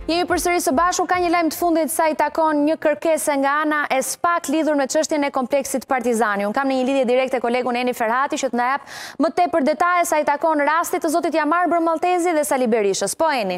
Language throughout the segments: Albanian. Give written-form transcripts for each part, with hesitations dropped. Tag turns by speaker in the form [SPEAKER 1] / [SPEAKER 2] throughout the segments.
[SPEAKER 1] Jemi përsëri së bashku, ka një lajm të fundit sa i takon një kërkesë nga ana e SPAK lidhur me çështjen e kompleksit Partizani. Unë kam në një lidhje direkte kolegun Eni Ferhati që të na jap më tepër detaje sa i takon rastit të zotit Jamar Brëmalltezi dhe Sali Berishës. Po Eni.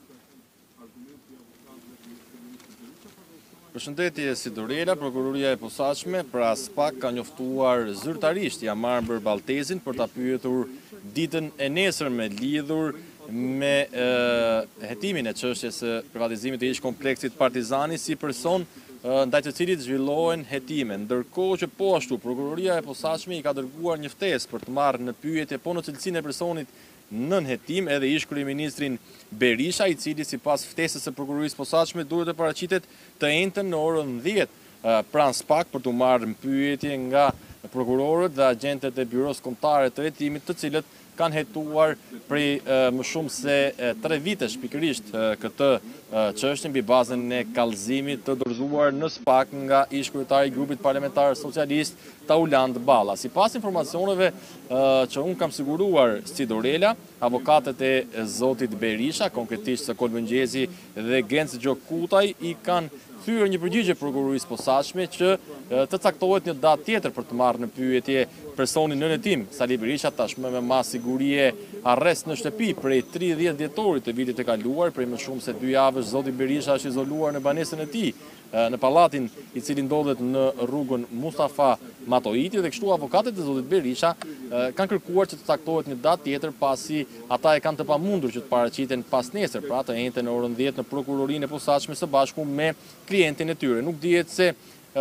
[SPEAKER 2] Përshëndetje si Dorela, prokuroria e posaçme pra SPAK ka njoftuar zyrtarisht Jamar Brëmalltezin për ta pyetur ditën e nesërme lidhur me hetimin e çështjes së privatizimit të ish kompleksit Partizani si person ndaj të cilit zhvillohen hetime. Ndërkohë që po ashtu prokuroria e posaçme i ka dërguar një ftesë për të marrë në pyetje po në cilësinë e personit nën hetim edhe ish kryeministrin Berisha, i cili sipas ftesës së prokurorisë posaçme duhet të paraqitet të njëjtën në orën 10 pranë SPAK për të marrë pyetje nga prokurorët dhe agentët e byros kombëtare të hetimit, të cilët kanë hetuar prej më shumë se 3 vitesh pikërisht këtë çështje mbi bazën e kallëzimit të dorëzuar në SPAK nga ish kryetari i grupit parlamentar socialist Tauland Balla. Sipas informacioneve që unë kam siguruar si Dorela, avokatët e zotit Berisha, konkretisht Sokol Mëngjezi dhe Genc Gjokutaj, i kanë thyer një përgjigje prokurorisë posaçme që të caktohet një datë tjetër për të marrë në pyetje personin nën hetim Sali Berisha, tashmë me mas sigurie arrest në shtëpi prej 30 dhjetorit të vitit të kaluar. Prej më shumë se 2 javësh zoti Berisha është izoluar në banesën e tij në pallatin i cili ndodhet në rrugën Mustafa Matoiti, dhe kështu avokatët e zotit Berisha kanë kërkuar që të caktohet një datë tjetër pasi ata e kanë të pamundur që të paraqiten pas nesër, pra të njëjtën në orën 10 në prokurorinë e posaçme së bashku me klientin e tyre. Nuk dihet se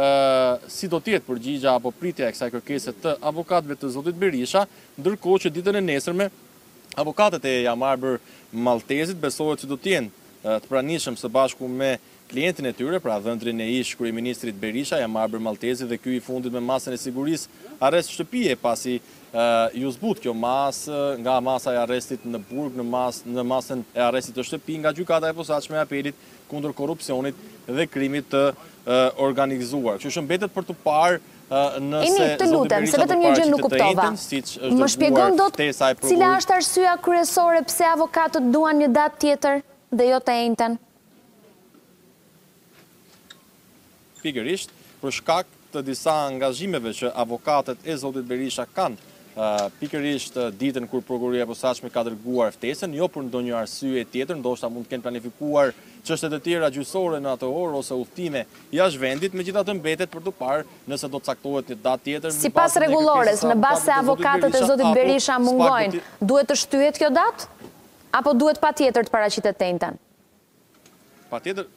[SPEAKER 2] si do tjetë përgjigja apo pritja e kësaj kërkese të avokatëve të zotit Berisha, ndërkohë që ditën e nesërme avokatët e Jamar Brëmalltezit besohet që do të jenë të pranishëm së bashku me klientin e tyre, pra dhëndrin e ish kryeministrit Berisha, Jamar Brëmalltezi, dhe ky i fundit me masën e sigurisë arrest shtëpie, pasi ju zbut kjo masë nga masa e arrestit në burg në masën e arrestit të shtëpi nga gjykata e posaçme e apelit kundër korrupsionit dhe krimit të organizuar. Kështu që mbetet për të parë nëse
[SPEAKER 1] të lutem, se vetëm një gjë nuk kuptova. Më shpjegon dot cila është arsyeja kryesore pse avokatët duan një datë tjetër dhe jo të njëjtën?
[SPEAKER 2] Pikërisht për shkak të disa angazhimeve që avokatët e zotit Berisha kanë pikërisht ditën kur prokuroria e posaçme ka dërguar ftesën, jo për ndonjë arsye tjetër, ndoshta mund të kenë planifikuar çështje të tjera gjyqësore në atë orë ose udhtime jashtë vendit, megjithatë mbetet për të parë nëse do të caktohet një datë tjetër.
[SPEAKER 1] Sipas rregullores, në bazë se avokatët e zotit Berisha mungojnë, duhet të shtyhet kjo datë apo duhet patjetër të paraqitet të njëjtën?
[SPEAKER 2] Patjetër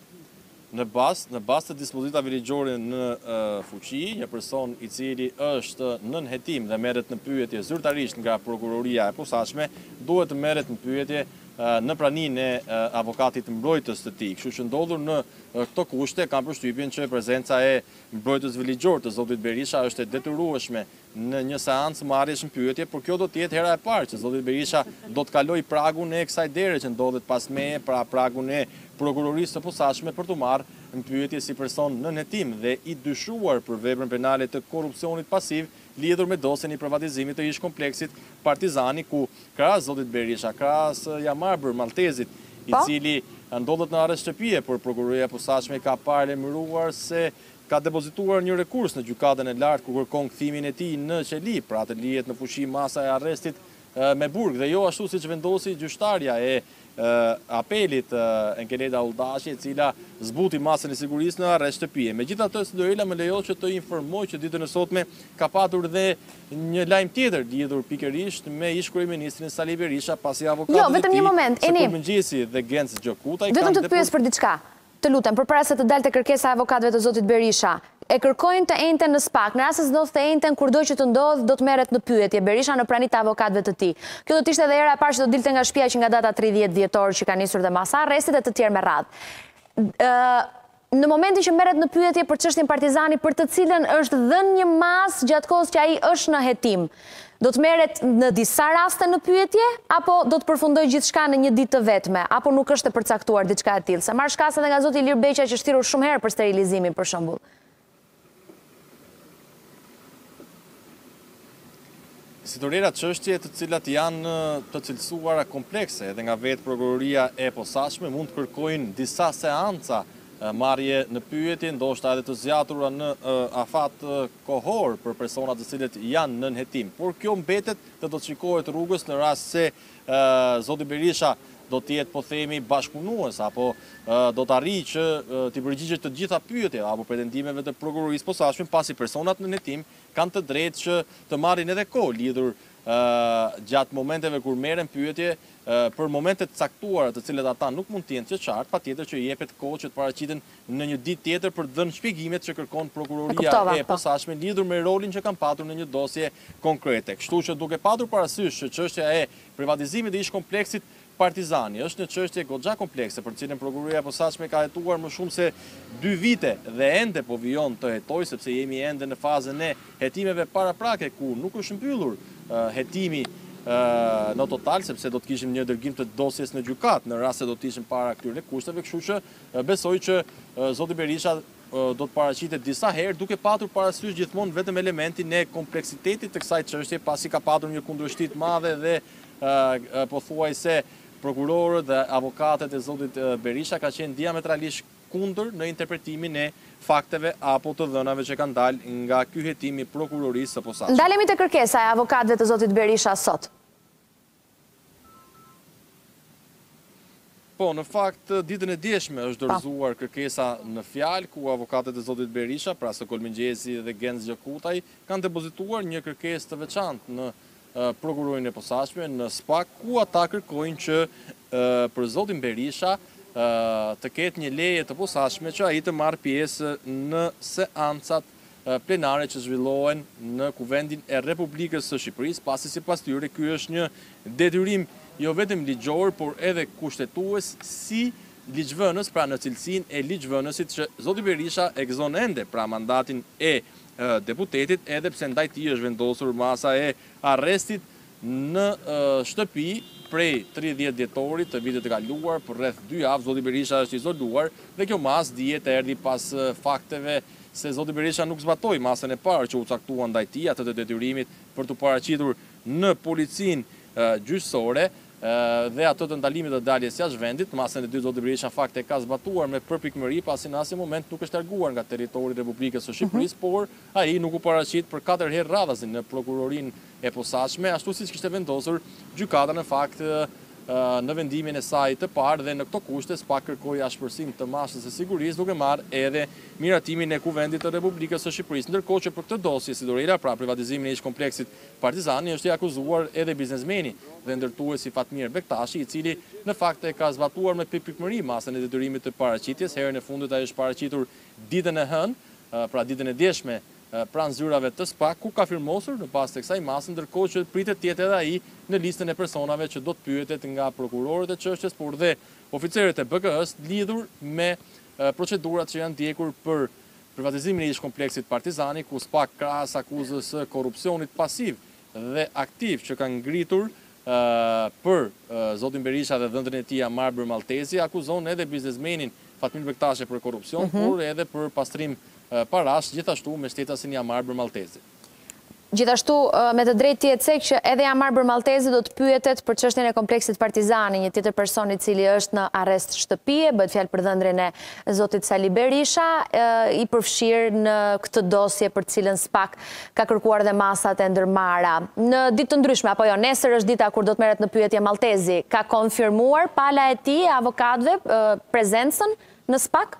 [SPEAKER 2] në bazë të dispozitave ligjore në fuqi, një person i cili është nën hetim dhe merret në pyetje zyrtarisht nga prokuroria e posaçme, duhet të merret në pyetje në praninë e avokatit mbrojtës të tij. Kështu që ndodhur në këto kushte, kam përshtypjen që prezenca e mbrojtësve ligjor të zotit Berisha është e detyrueshme në një seancë marrjesh në pyetje, por kjo do të jetë hera e parë që zoti Berisha do të kalojë pragun e kësaj dere që ndodhet pas meje, pra pragun e prokurorisë së posaçme për të marrë në pyetje si person nën hetim dhe i dyshuar për veprën penale të korrupsionit pasiv lidhur me dosjen e privatizimit të ish kompleksit Partizani, ku krahas zotit Berisha, krahas Jamar Brëmalltezit, i cili ndodhet në arrest shtëpie, por prokuroria e posaçme ka paralajmëruar se ka depozituar një rekurs në gjykatën e lartë ku kërkon kthimin e tij në qeli, pra të lihet në fuqi masa e arrestit me burg, dhe jo ashtu siç vendosi gjyqtarja e apelit Enkeleda Ulldashi, e cila zbuti masën e sigurisë në arrest shtëpie. Megjithatë, Dorela më lejo që të informoj që ditën e sotme ka patur dhe një lajm tjetër lidhur pikërisht me ish kryeministrin Sali Berisha, pasi avokatët e tij, Sokol Mëngjesi dhe Genc Gjokutaj,
[SPEAKER 1] vetëm të pyes për diçka. Të lutem, përpara se të dalte kërkesa e avokatëve të zotit Berisha, e kërkojnë të njëjtën në SPAK, në rast se ndodh të njëjtën, kurdo që të ndodh, do të merret në pyetje Berisha në praninë të avokatëve të tij. Kjo do të ishte edhe hera e parë që do dilte nga shtëpia që nga data 30 dhjetor që ka nisur dhe masa arrestit dhe të tjerë me radhë. Në momentin që merret në pyetje për çështjen Partizani, për të cilën është dhënë një masë gjatë kohës që ai është në hetim, do të merret në disa raste në pyetje, apo do të përfundoj gjithçka në një ditë të vetme, apo nuk është e përcaktuar diçka e tillë? Se marr shkasa edhe nga zoti Ilir Beqa që është thirrur shumë herë për sterilizimin, për shembull.
[SPEAKER 2] Si të rera çështje të cilat janë të cilësuara komplekse, edhe nga vetë prokuroria e posaçme mund të kërkojnë disa seanca marrje në pyetje, ndoshta edhe të zgjatura në afat kohor për personat të cilët janë nën hetim. Por kjo mbetet dhe do të shikohet rrugës në rast se zoti Berisha do të jetë, po themi, bashkëpunues apo do të arrijë që të përgjigjet të gjitha pyetjeve apo pretendimeve të prokurorisë posaçme, pasi personat në hetim kanë të drejtë që të marrin edhe kohë lidhur gjatë momenteve kur merren pyetje për momente të caktuara të cilat ata nuk mund të jenë të qartë, patjetër që i jepet kohë që të paraqiten në një ditë tjetër për të dhënë shpjegimet që kërkon prokuroria e posaçme lidhur me rolin që kanë patur në një dosje konkrete. Kështu që duke patur parasysh që çështja e privatizimit të ish-kompleksit Partizani është një çështje goxha komplekse për cilën prokuroria e posaçme ka hetuar më shumë se 2 vite dhe ende po vijon të hetojë, sepse jemi ende në fazën e hetimeve paraprake ku nuk është mbyllur hetimi në total, sepse do të kishim një dërgim të dosjes në gjykat në rast se do të ishim para këtyre kushteve, kështu që besoj që zoti Berisha do të paraqitet disa herë duke patur parasysh gjithmonë vetëm elementin e kompleksitetit të kësaj çështje, pasi ka patur një kundërshtim të madhe dhe pothuajse prokurorët dhe avokatët e zotit Berisha ka qenë diametralisht kundër në interpretimin e fakteve apo të dhënave që kanë dalë nga ky hetim i prokurorisë së posaçme.
[SPEAKER 1] Ndalemi te kërkesa e avokatëve të zotit Berisha sot.
[SPEAKER 2] Po, në fakt, ditën e djeshme është dorëzuar kërkesa në fjalë, ku avokatët e zotit Berisha, pra Sokol Mëngjesi dhe Genz Gjakutaj, kanë depozituar një kërkesë të veçantë në prokurorinë e posaçme në SPAK, ku ata kërkojnë që për zotin Berisha të ketë një leje të posaçme që ai të marrë pjesë në seancat plenare që zhvillohen në Kuvendin e Republikës së Shqipërisë, pasi sipas tyre ky është një detyrim jo vetëm ligjor, por edhe kushtetues si ligjvënës, pra në cilësinë e ligjvënësit që zoti Berisha e gëzon ende pra mandatin e deputetit, edhe pse ndaj tij është vendosur masa e arrestit në shtëpi prej 30 dhjetorit të vitit të kaluar për rreth 2 javë. Zoti Berisha është izoluar dhe kjo masë dihet erdhi pas fakteve se zoti Berisha nuk zbatoi masën e parë që u caktuan ndaj tij, atë të detyrimit për të paraqitur në policinë gjyqësore dhe ato të ndalimit të daljes jashtë vendit. Masën e dytë zoti Berisha fakte ka zbatuar me përpikmëri, pasi në asnjë moment nuk është larguar nga territori i Republikës së Shqipërisë, por ai nuk u paraqit për 4 herë radhazi në prokurorinë e posaçme, ashtu siç kishte vendosur gjykata në fakt në vendimin e saj të parë, dhe në këto kushte SPAK kërkoi ashpërsim të mashës së sigurisë, duke marrë edhe miratimin e Kuvendit të Republikës së Shqipërisë. Ndërkohë që për këtë dosje si dorëra, pra privatizimin e ish-kompleksit Partizani, është i akuzuar edhe biznesmeni dhe ndërtuesi Fatmir Bektashi, i cili në fakt e ka zbatuar me pikpikmëri masën e detyrimit të paraqitjes. Herën e fundit ai është paraqitur ditën e hënë, pra ditën e djeshme, pranë zyrave të SPAK, ku ka firmosur në pas të kësaj masë, ndërkohë që pritet të jetë edhe ai në listën e personave që do të pyetet nga prokurorët e çështjes, por dhe oficerët e BK-s lidhur me procedurat që janë ndjekur për privatizimin e ish-kompleksit Partizani, ku SPAK krahas akuzës së korrupsionit pasiv dhe aktiv që kanë ngritur për zotin Berisha dhe dhëndën e tij Amarbër Maltezi, akuzon edhe biznesmenin Fatmir Bektashi për korrupsion, por edhe për pastrim parash, gjithashtu me shtetasin Amarbër Maltezi.
[SPEAKER 1] Gjithashtu, me të drejtë tjetë sek që edhe Amarbër Maltezi do të pyetet për çështjen e kompleksit Partizani, një tjetër person i cili është në arrest shtëpie, bëhet fjalë për dhëndrin e zotit Sali Berisha, i përfshirë në këtë dosje për cilën SPAK ka kërkuar dhe masat e ndërmarra. Në ditë të ndryshme, apo jo, nesër është dita kur do të merret në pyetje Maltezi, ka konfirmuar pala e tij avokatëve prezencën në SPAK?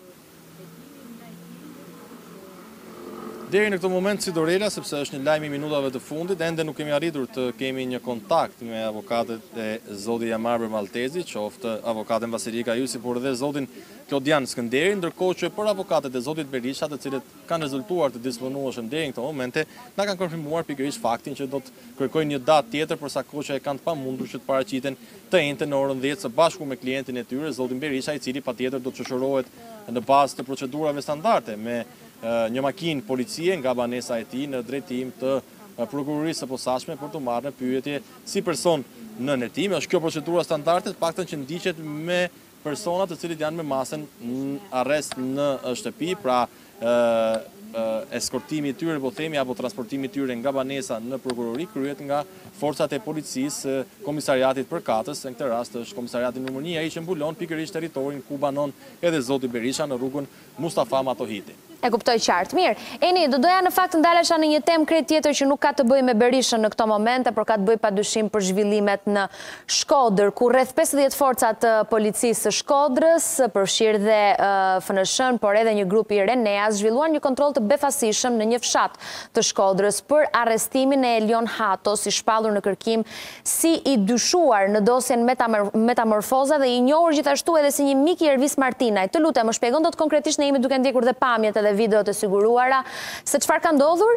[SPEAKER 2] Deri në këtë moment si dorela, sepse është një lajm i minutave të fundit, ende nuk kemi arritur të kemi një kontakt me avokatët e zotit Amarbër Maltezi, qoftë avokatën Vasilika Jusi, por edhe zotin Klodian Skënderi, ndërkohë që për avokatët e zotit Berisha, të cilët kanë rezultuar të disponueshëm deri në këtë momente, na kanë konfirmuar pikërisht faktin që do të kërkojnë një datë tjetër për sa kohë që e kanë të pamundur që të paraqiten të njëjtën në orën 10 së bashku me klientin e tyre, zotin Berisha, i cili patjetër do të shoqërohet në bazë të procedurave standarde me një makinë policie nga banesa e tij në drejtim të prokurorisë së posaçme për të marrë në pyetje si person në hetim. Është kjo procedura standarde, paktën që ndiqet me personat të cilët janë me masën në arrest në shtëpi, pra eskortimi i tyre, po themi, apo transportimi i tyre nga banesa në prokurori kryhet nga forcat e policisë, komisariatit përkatës, në këtë rast është komisariati numër 1, ai që mbulon pikërisht territorin ku banon edhe zoti Berisha në rrugën Mustafa Matohiti.
[SPEAKER 1] E kuptoj qartë. Mirë, Eni, do doja në fakt të ndalesha në një temë krejt tjetër që nuk ka të bëjë me Berishën në këto momente, por ka të bëjë padyshim për zhvillimet në Shkodër, ku rreth 50 forcat të policisë së Shkodrës, përfshirë dhe FNSH-n, por edhe një grup i Reneas, zhvilluan një kontroll të befasishëm në një fshat të Shkodrës për arrestimin e Elion Hatos, i shpallur në kërkim si i dyshuar në dosjen Metamorfoza dhe i njohur gjithashtu edhe si një mik i Ervis Martinaj. Të lutem, më shpjegon dot konkretisht, ne jemi duke ndjekur dhe pamjet edhe video të siguruara, se çfarë ka ndodhur?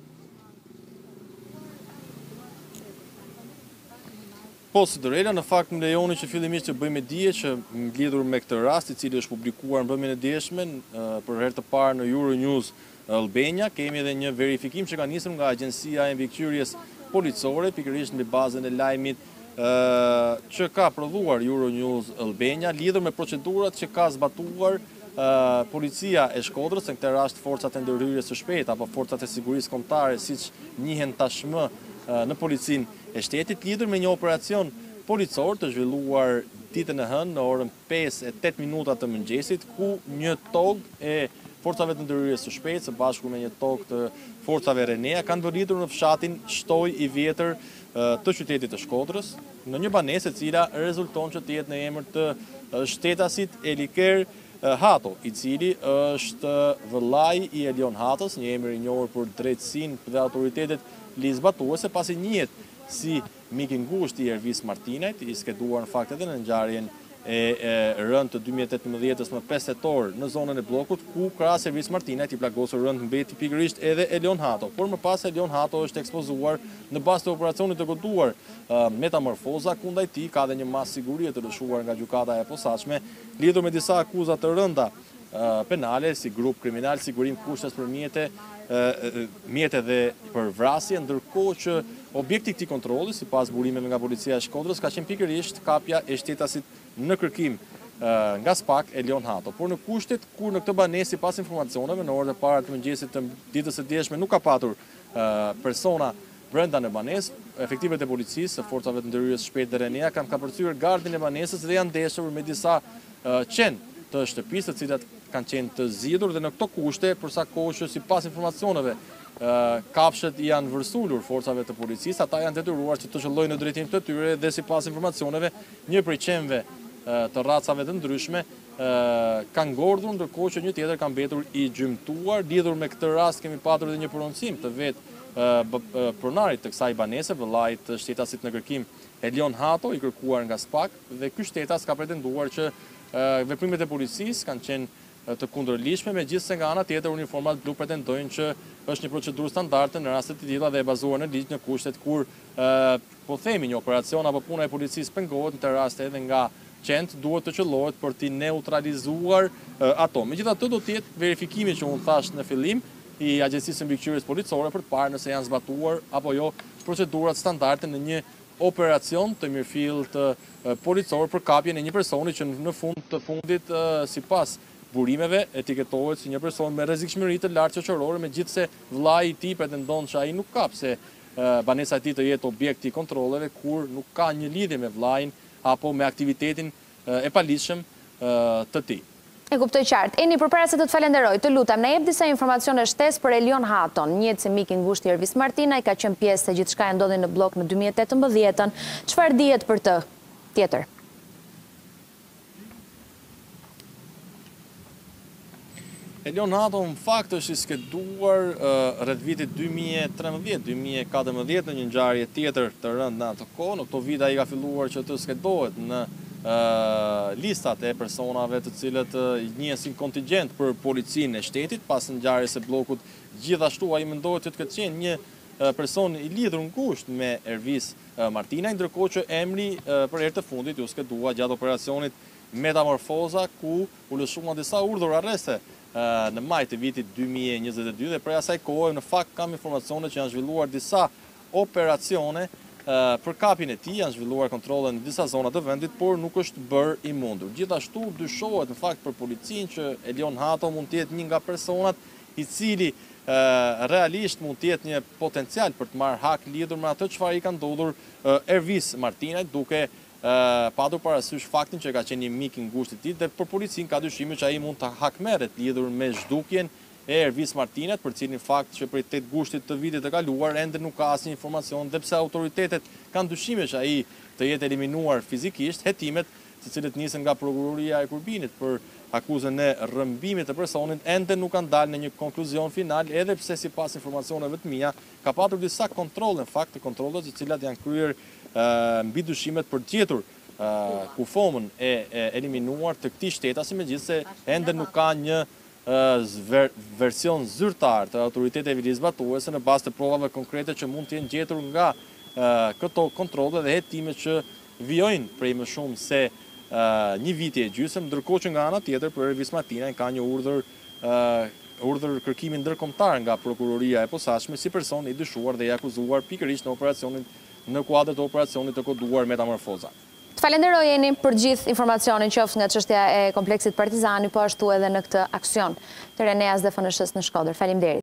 [SPEAKER 2] Po, së Dorela, në fakt më lejoni që fillimisht të bëjmë dije që lidhur me këtë rast, i cili është publikuar në mbrëmjen e dieshme për herë të parë në Euronews Albania, kemi edhe një verifikim që ka nisur nga Agjencia e Mbikëqyrjes Policore, pikërisht në bazën e lajmit që ka prodhuar Euronews Albania, lidhur me procedurat që ka zbatuar policia e Shkodrës, në këtë rast forcat e ndërhyrjes së shpejtë apo forcat e sigurisë kombëtare, siç njihen tashmë në policinë e shtetit, lidhur me një operacion policor të zhvilluar ditën e hënë në orën 5:08 të mëngjesit, ku një tog e forcave të ndërhyrjes së shpejtë së bashku me një tog të forcave Renea kanë vëritur në fshatin Shtoj i Vjetër të qytetit të Shkodrës, në një banesë e cila rezulton që të jetë në emër të shtetasit Eliker Hato, i cili është vëllai i Elion Hatos, një emër i njohur për drejtësinë dhe autoritetet ligjzbatuese, pasi njihet si mik i ngushtë i Ervis Martinajt, i skeduar në fakt edhe në ngjarjen e rënd të 2018 më 5 tetor në zonën e bllokut, ku krahas Ervis Martinajt i plagosur rënd mbeti pikërisht edhe Elion Hato. Por më pas Elion Hato është ekspozuar në bazë të operacionit të goduar Metamorfoza, kundaj tij ka dhe një masë sigurie të lëshuar nga gjykata e posaçme, lidhur me disa akuza të rënda penale, si grup kriminal, sigurim kushtes për mjete dhe për vrasje, ndërkohë që objekti i këtij kontrolli, sipas burimeve nga policia e Shkodrës, ka qenë pikërisht kapja e shtetasit në kërkim nga SPAK Elion Hato. Por në kushtet kur në këtë banesë, sipas informacioneve, në orët e para të mëngjesit të ditës së dieshme nuk ka patur persona brenda në banesë, efektivet e policisë, forcave të ndërhyrjes së shpejtë dhe Renea kanë kapërcyer gardin e banesës dhe janë ndeshur me disa qenë të shtëpisë, të cilat kanë qenë të zgjidhur, dhe në këto kushte, përsa kohë që sipas informacioneve kafshët janë vërsulur forcave të policisë, ata janë detyruar që të zhvillojnë në drejtim të tyre dhe sipas informacioneve një prej qenëve të racave të ndryshme kanë ngordhur, ndërkohë që një tjetër ka mbetur i gjymtuar. Lidhur me këtë rast kemi patur edhe një prononcim të vetë pronarit të kësaj banese, vëllait të shtetasit në kërkim Elion Hato, i kërkuar nga SPAK, dhe ky shtetas ka pretenduar që veprimet e policisë kanë qenë të kundërligjshme, megjithse nga ana tjetër uniformat blu pretendojnë që është një procedurë standarde në raste të tilla dhe e bazuar në ligj, në kushtet kur po themi një operacion apo puna e policisë pengohet, në të raste edhe nga qend duhet të qellohet për t'i neutralizuar ato. Megjithatë do të jetë verifikimi që unë thash në fillim i Agjencisë së Mbikëqyrjes Policore për të parë nëse janë zbatuar apo jo procedurat standarde në një operacion të mirëfillt policor për kapjen e një personi që në fund të fundit sipas burimeve etiketohet si një person me rrezikshmëri të lartë shoqërore, megjithse vllai i tij pretendon që ai nuk ka pse banesa e tij të jetë objekt i kontrolleve, kur nuk ka një lidhje me vllain apo me aktivitetin e paligjshëm të tij.
[SPEAKER 1] E kuptoj qartë. Eni, përpara se të falenderoj, të lutem, na jep disa informacione shtesë për Elion Haton, njihet si mik i ngushtë i Ervis Martinaj, ka qenë pjesë se gjithçka e ndodhi në blok në 2018. Çfarë dihet për të tjetër?
[SPEAKER 2] Elion Hato në fakt është i skeduar rreth vitit 2013-2014 në një ngjarje tjetër të rëndë në atë kohë. Në këto vite ai ka filluar që të skedohet në listat e personave të cilët njihen si kontingjent për policinë e shtetit. Pas ngjarjes së bllokut, gjithashtu ai mendohet që të ketë qenë një person i lidhur ngushtë me Ervis Martinaj, ndërkohë që emri për herë të fundit u skedua gjatë operacionit Metamorfoza, ku u lëshuan disa urdhër arreste në maj të vitit 2022 dhe prej asaj kohe në fakt kam informacione që janë zhvilluar disa operacione për kapjen e tij, janë zhvilluar kontrolle në disa zona të vendit, por nuk është bërë i mundur. Gjithashtu dyshohet në fakt për policinë që Elion Hato mund të jetë një nga personat i cili realisht mund të jetë një potencial për të marrë hak lidhur me atë çfarë i ka ndodhur Ervis Martinajt, duke padur parasysh faktin që ka qenë një mik i ngushtë i tij dhe për policinë ka dyshime që ai mund të hakmerret lidhur me zhdukjen e Ervis Martinajt, për cilin fakt që prej 8 gushtit të vitit të kaluar ende nuk ka asnjë informacion, dhe pse autoritetet kanë dyshime që ai të jetë eliminuar fizikisht, hetimet të cilët nisën nga prokuroria e Kurbinit për akuzën e rrëmbimit të personit ende nuk kanë dalë në një konkluzion final, edhe pse sipas informacioneve të mia ka patur disa kontrolle, në fakt të kontrollet të cilat janë kryer mbi dyshimet për të gjetur kufomën e eliminuar të këtij shtetasi, megjithse ende nuk ka një version zyrtar të autoriteteve ligjzbatuese në bazë të provave konkrete që mund të jenë gjetur nga këto kontrolle dhe hetimet që vijojnë prej më shumë se një viti e gjysmë, ndërkohë që nga ana tjetër për Ervis Martinaj ka një urdhër kërkimi ndërkombëtar nga prokuroria e posaçme si person i dyshuar dhe i akuzuar pikërisht në kuadër të operacionit të koduar Metamorfoza.
[SPEAKER 1] Të falenderoj Eni për gjithë informacionin qoftë nga çështja e kompleksit Partizani, po ashtu edhe në këtë aksion të Reneas dhe FNSH-s në Shkodër. Faleminderit.